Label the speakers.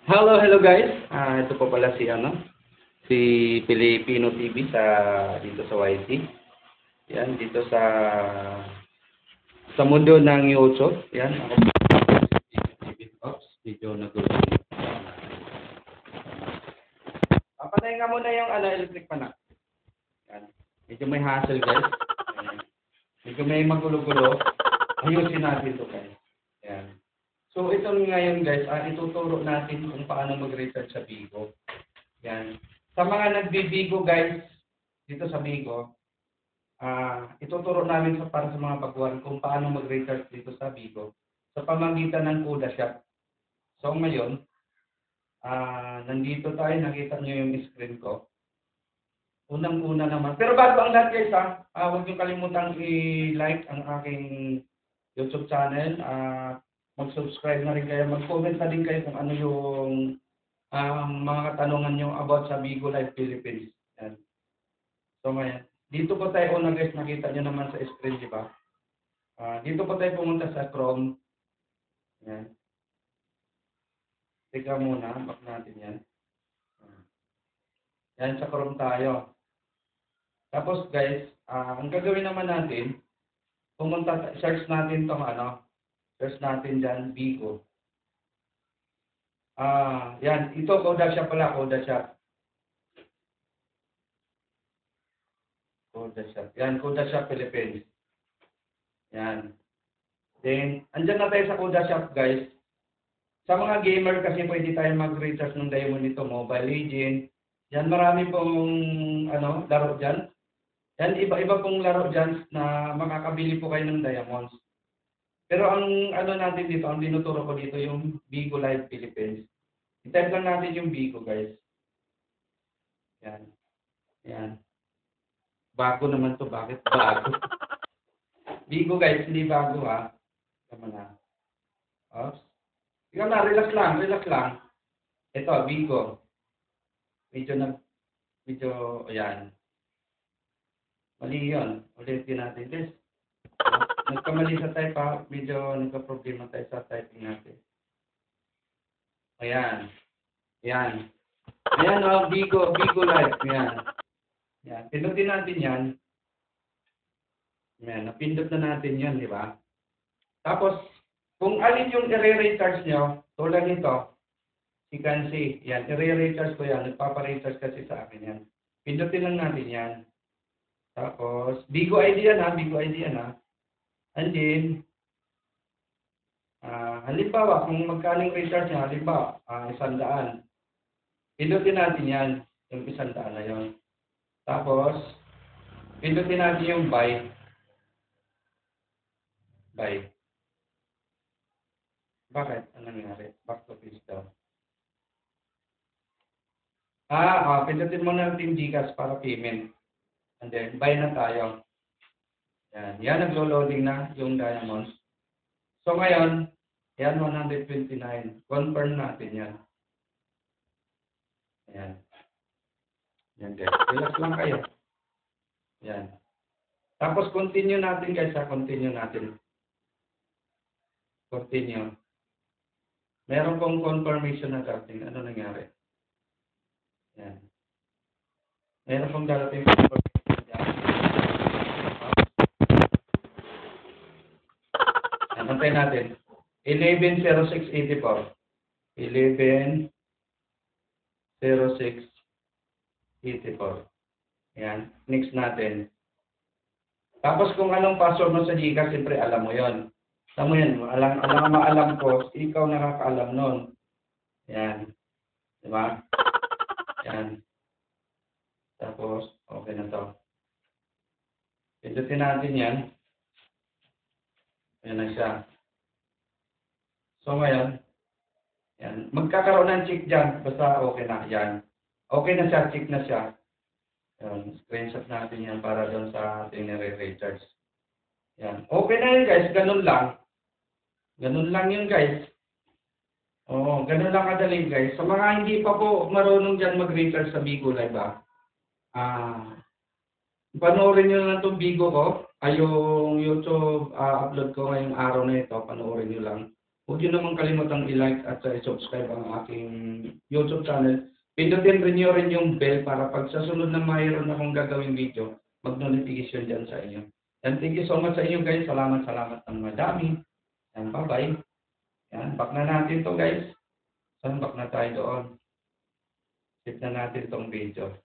Speaker 1: Hello guys. Ito po pala si Filipino TV dito sa YT. Yan, dito sa mundo ng YouTube. Yan, ako po si Filipino TV Ops. Medyo nagulo. Papatayin nga muna yung electric pan. Yan. Medyo may hassle guys. Yan. Medyo may magulo-gulo. Ayusin natin to guys. Yan. So ito ngayon guys, ituturo natin kung paano mag-recharge sa Bigo. Yan. Sa mga nagbi-Bigo guys, dito sa Bigo, ituturo namin para sa mga baguhan kung paano mag-recharge dito sa Bigo sa pamamagitan ng Kuda Shop. So ngayon, nandito tayo, nakita nyo yung screen ko. Unang-una naman. Pero bago ang lahat guys huwag nyo kalimutang i-like ang aking YouTube channel. Mag-subscribe na rin kayo, mag-comment na din kayo kung ano yung mga katanungan nyo about sa Bigo Live Philippines. Yan. So ngayon, dito po tayo una guys, nakita nyo naman sa screen, di ba? Dito po tayo pumunta sa Chrome. Yan. Teka muna, back natin yan. Yan, sa Chrome tayo. Tapos guys, ang gagawin naman natin, search natin itong search natin dyan, Bigo. Yan. Ito, Kuda Shop pala. Kuda Shop. Kuda Shop. Yan, Kuda Shop Philippines. Yan. Then, andyan na tayo sa Kuda Shop, guys. Sa mga gamer kasi pwede tayo mag-recharge ng Diamond nito, Mobile Legends. Yan, marami pong laro dyan. Yan, iba-iba pong laro dyan na makakabili po kayo ng Diamonds. Pero ang natin dito, ang dinuturo ko dito yung Bigo Live Philippines. I-type lang natin yung Bigo guys. Yan. Yan. Bago naman to, bakit bago? Bigo guys, hindi bago Tama na. Oops. Ikaw na, relax lang. Ito, Bigo. Ayan. Mali yun. Ulitin natin guys. Nagkamali sa type medyo nagka-problema tayo sa typing natin. Ayan. Ayan. Ayan Bigo Live. Ayan. Ayan. Pindutin natin yan. Ayan. Napindot na natin yan, di ba? Tapos, kung alin yung i-recharge nyo, tulad nito, you can see, yan, i-recharge ko yan. Nagpapa-recharge kasi sa akin yan. Pindutin lang natin yan. Tapos, Bigo ID yan Bigo ID yan And then, halimbawa, kung magkaling recharge niya, halimbawa, 100. Pindutin natin yan, yung 100 na yun. Tapos, pindutin natin yung buy. Buy. Bakit? Anong nangyari? Back to page daw. Pindutin mo natin Gcash para payment. And then, buy na tayo. Yan, naglo-loading na yung Diamonds. So ngayon, yan 129. Confirm natin yan. Ayan. Yan guys. Relax lang kayo. Yan. Tapos continue natin guys continue natin. Continue. Meron pong confirmation na dating. Ano nangyari? Yan. Meron pong darating confirmation. Antay natin. 110684. 110684. Yan. Next natin. Tapos kung anong password mo sa Gcash, siyempre alam mo yon. Alam mo yan. Alam ko, ikaw nakakaalam nun. Yan. Diba? Yan. Tapos, okay na to. Pindutin natin yan. Ayan na siya. So ngayon, yan. Magkakaroon ng check dyan. Basta okay na. Yan. Okay na siya. Check na siya. Yan. Screenshot natin yan para doon sa ating nire-recharge. Yan. Okay na yun guys. Ganun lang. Ganun lang yun guys. Oo. Ganun lang kadali guys. Sa mga hindi pa po marunong dyan mag-recharge sa Bigo Live panoorin nyo lang itong Bigo ko. Yung YouTube upload ko ngayong araw na ito, panoorin nyo lang. Huwag niyo naman kalimutang i-like at i-subscribe ang aking YouTube channel. Pindutin rin niyo rin yung bell para pag sa sunod na mayroon akong gagawing video, mag-notification dyan sa inyo. And thank you so much sa inyo guys. Salamat ng madami. And bye-bye. Yan, back na natin to guys. Saan back na tayo doon? Skip na natin tong video.